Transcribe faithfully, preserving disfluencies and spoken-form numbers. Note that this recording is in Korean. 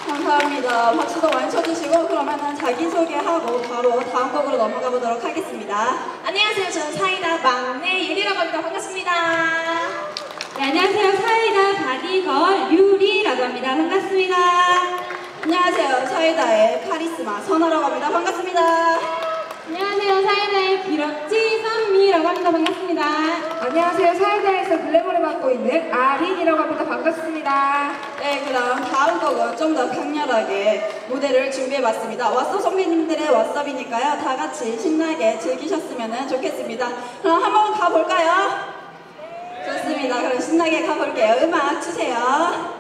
감사합니다. 박수도 많이 쳐주시고 그러면은 자기소개하고 바로 다음 곡으로 넘어가 보도록 하겠습니다. 안녕하세요. 저는 사이다 막내 유리라고 합니다. 반갑습니다. 네, 안녕하세요. 사이다 바디걸 유리라고 합니다. 반갑습니다. 안녕하세요. 사이다의 카리스마 선아라고 합니다. 반갑습니다. 안녕하세요. 사이다의 비럭지 선미라고 합니다. 반갑습니다. 안녕하세요. 사이다에서 글래머를 맡고 있는 아린이라고 합니다. 반갑습니다. 네, 그럼 다음 곡은 좀 더 강렬하게 무대를 준비해봤습니다. 왓썹 선배님들의 왓썹이니까요. 다 같이 신나게 즐기셨으면 좋겠습니다. 그럼 한번 가볼까요? 좋습니다. 그럼 신나게 가볼게요. 음악 주세요.